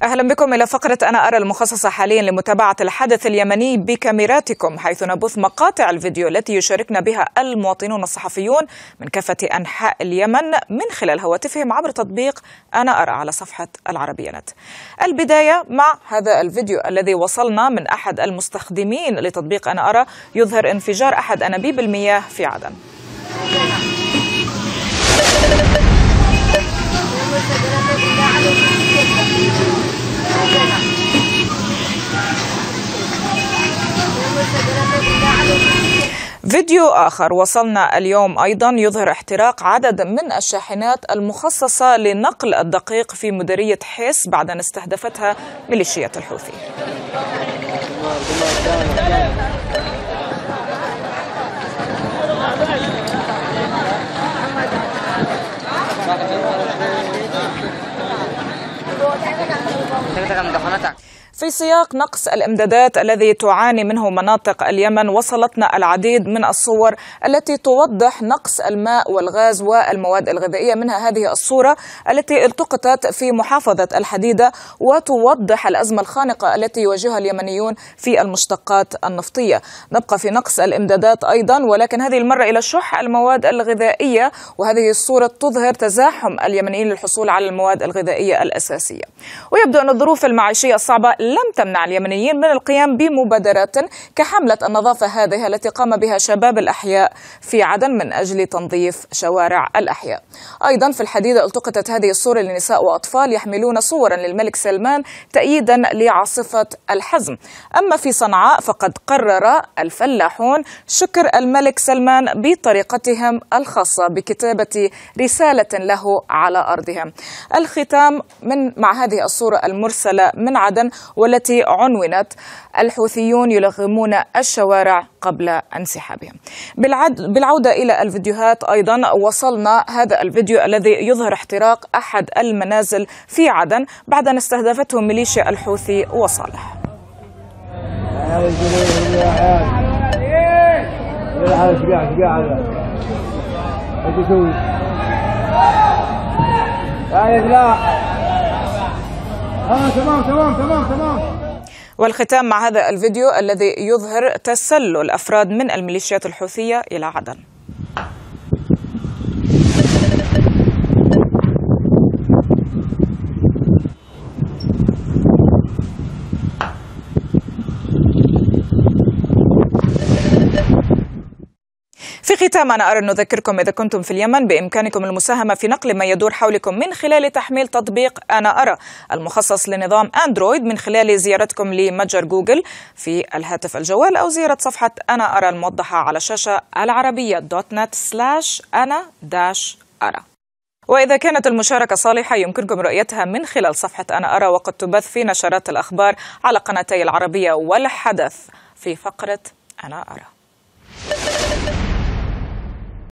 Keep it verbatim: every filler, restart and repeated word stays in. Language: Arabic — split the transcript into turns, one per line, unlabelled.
أهلا بكم إلى فقرة أنا أرى المخصصة حاليا لمتابعة الحدث اليمني بكاميراتكم، حيث نبث مقاطع الفيديو التي يشاركنا بها المواطنون الصحفيون من كافة أنحاء اليمن من خلال هواتفهم عبر تطبيق أنا أرى على صفحة العربية نت. البداية مع هذا الفيديو الذي وصلنا من أحد المستخدمين لتطبيق أنا أرى يظهر انفجار أحد أنابيب المياه في عدن. فيديو آخر وصلنا اليوم أيضا يظهر احتراق عدد من الشاحنات المخصصة لنقل الدقيق في مديرية حس بعد أن استهدفتها ميليشيات الحوثي. في سياق نقص الإمدادات الذي تعاني منه مناطق اليمن، وصلتنا العديد من الصور التي توضح نقص الماء والغاز والمواد الغذائية، منها هذه الصورة التي التقطت في محافظة الحديدة وتوضح الأزمة الخانقة التي يواجهها اليمنيون في المشتقات النفطية. نبقى في نقص الإمدادات أيضا، ولكن هذه المرة إلى شح المواد الغذائية، وهذه الصورة تظهر تزاحم اليمنيين للحصول على المواد الغذائية الأساسية. ويبدو أن الظروف المعيشية الصعبة لم تمنع اليمنيين من القيام بمبادرات كحملة النظافة هذه التي قام بها شباب الأحياء في عدن من أجل تنظيف شوارع الأحياء. أيضا في الحديدة التقطت هذه الصورة لنساء وأطفال يحملون صورا للملك سلمان تأييدا لعاصفة الحزم. أما في صنعاء فقد قرر الفلاحون شكر الملك سلمان بطريقتهم الخاصة بكتابة رسالة له على أرضهم. الختام من مع هذه الصورة المرسلة من عدن والتي عنونت الحوثيون يلغمون الشوارع قبل انسحابهم. بالعودة إلى الفيديوهات أيضا وصلنا هذا الفيديو الذي يظهر احتراق أحد المنازل في عدن بعد أن استهدفته ميليشيا الحوثي وصالح.
تمام تمام تمام تمام.
والختام مع هذا الفيديو الذي يظهر تسلل أفراد من الميليشيات الحوثية إلى عدن. في ختام أنا أرى أن نذكركم إذا كنتم في اليمن بإمكانكم المساهمة في نقل ما يدور حولكم من خلال تحميل تطبيق أنا أرى المخصص لنظام أندرويد من خلال زيارتكم لمتجر جوجل في الهاتف الجوال، أو زيارة صفحة أنا أرى الموضحة على شاشة العربية دوت نت سلاش أنا داش أرى. وإذا كانت المشاركة صالحة يمكنكم رؤيتها من خلال صفحة أنا أرى، وقد تبث في نشرات الأخبار على قناتي العربية والحدث في فقرة أنا أرى.